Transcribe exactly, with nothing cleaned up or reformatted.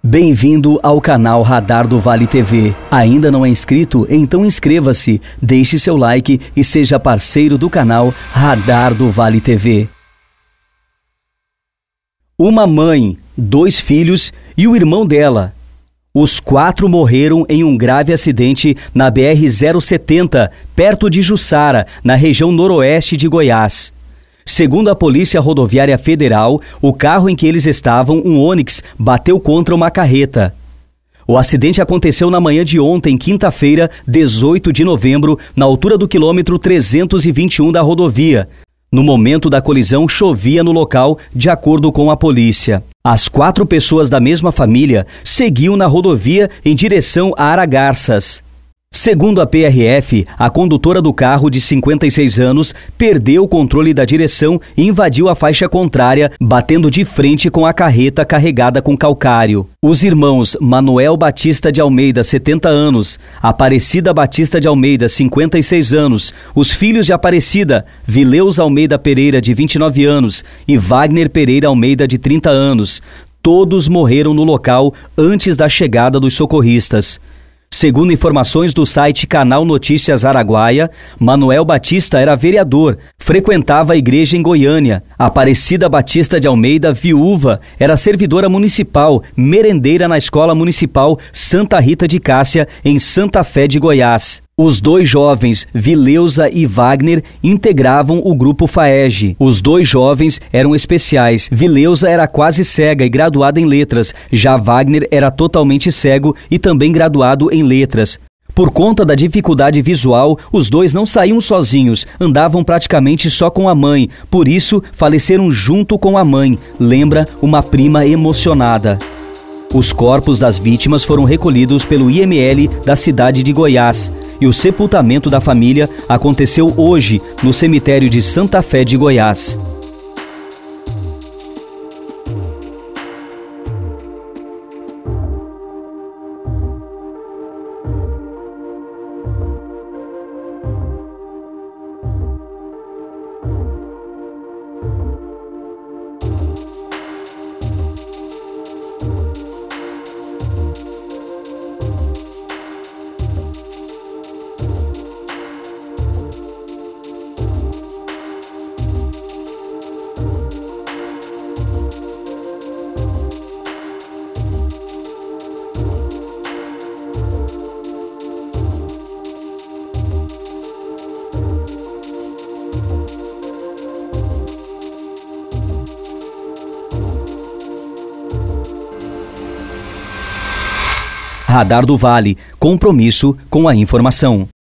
Bem-vindo ao canal Radar do Vale T V. Ainda não é inscrito? Então inscreva-se, deixe seu like e seja parceiro do canal Radar do Vale T V. Uma mãe, dois filhos e o irmão dela. Os quatro morreram em um grave acidente na B R zero setenta, perto de Jussara, na região noroeste de Goiás. Segundo a Polícia Rodoviária Federal, o carro em que eles estavam, um Onix, bateu contra uma carreta. O acidente aconteceu na manhã de ontem, quinta-feira, dezoito de novembro, na altura do quilômetro trezentos e vinte e um da rodovia. No momento da colisão, chovia no local, de acordo com a polícia. As quatro pessoas da mesma família seguiam na rodovia em direção a Aragarças. Segundo a P R F, a condutora do carro, de cinquenta e seis anos, perdeu o controle da direção e invadiu a faixa contrária, batendo de frente com a carreta carregada com calcário. Os irmãos Manuel Batista de Almeida, setenta anos, Aparecida Batista de Almeida, cinquenta e seis anos, os filhos de Aparecida, Vileus Almeida Pereira, de vinte e nove anos, e Wagner Pereira Almeida, de trinta anos, todos morreram no local antes da chegada dos socorristas. Segundo informações do site Canal Notícias Araguaia, Manuel Batista era vereador, frequentava a igreja em Goiânia. Aparecida Batista de Almeida, viúva, era servidora municipal, merendeira na Escola Municipal Santa Rita de Cássia, em Santa Fé de Goiás. Os dois jovens, Vileusa e Wagner, integravam o grupo FAEG. Os dois jovens eram especiais. Vileusa era quase cega e graduada em letras. Já Wagner era totalmente cego e também graduado em letras. Por conta da dificuldade visual, os dois não saíam sozinhos, andavam praticamente só com a mãe. Por isso, faleceram junto com a mãe, lembra uma prima emocionada. Os corpos das vítimas foram recolhidos pelo I M L da cidade de Goiás e o sepultamento da família aconteceu hoje no cemitério de Santa Fé de Goiás. Radar do Vale, compromisso com a informação.